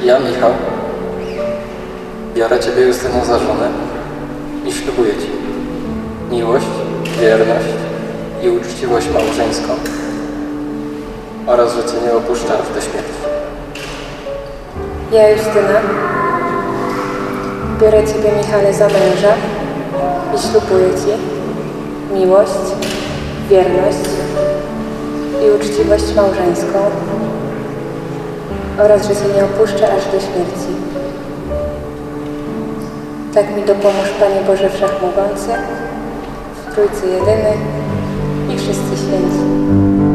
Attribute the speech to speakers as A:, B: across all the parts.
A: Ja, Michał, biorę Ciebie, Justyno, za żonę i ślubuję Ci miłość, wierność i uczciwość małżeńską oraz, że Cię nie opuszczę aż do śmierci.
B: Ja, Justyna, biorę Ciebie, Michale, za męża i ślubuję Ci miłość, wierność i uczciwość małżeńską oraz, że Cię nie opuszczę aż do śmierci. Tak mi dopomóż, Panie Boże Wszechmogący, w Trójcy Jedyny i wszyscy święci.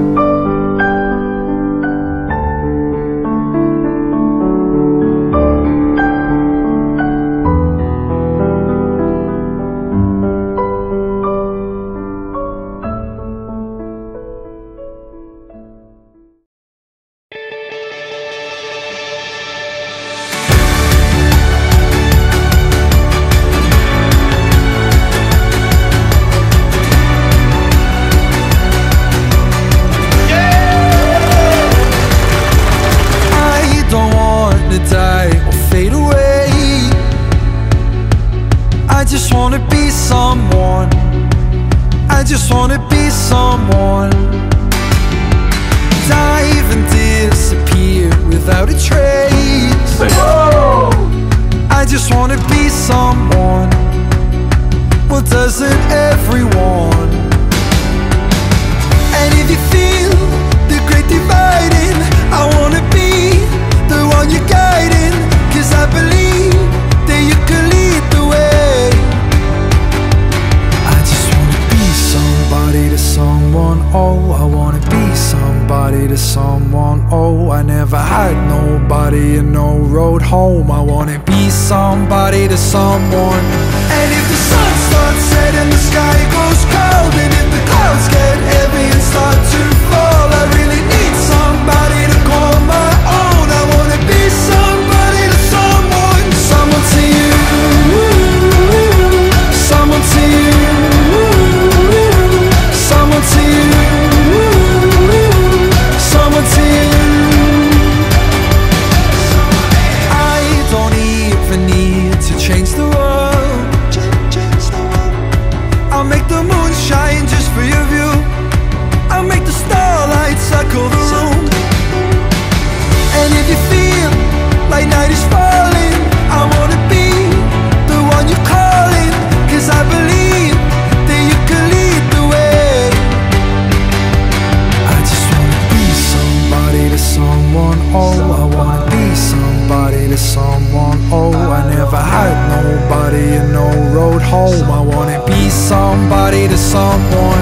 C: I just wanna be someone. Dive and disappear without a trace. I just wanna be someone. Well, doesn't everyone? And if you feel the great dividing, I wanna be the one you're guiding, 'cause I believe that you can lead the way. I just wanna be somebody to someone, oh, I wanna be somebody to someone, oh, I never had nobody and no road home. I wanna be somebody to someone. And if the sun starts setting, the sky goes cold, and if the clouds get heavy and start to fall, I really need somebody to call my own. I wanna be somebody to someone. Someone to you, someone to you, someone to you, someone to you. I don't even need to change the world. I'll make the moon shine just for your view. I'll make the starlight circle the room. And if you feel like night is falling, I wanna be the one you're calling, 'cause I believe that you can lead the way. I just wanna be somebody to someone, oh, I wanna be somebody to someone, oh, I never had nobody and no road home. I wanna be somebody to someone.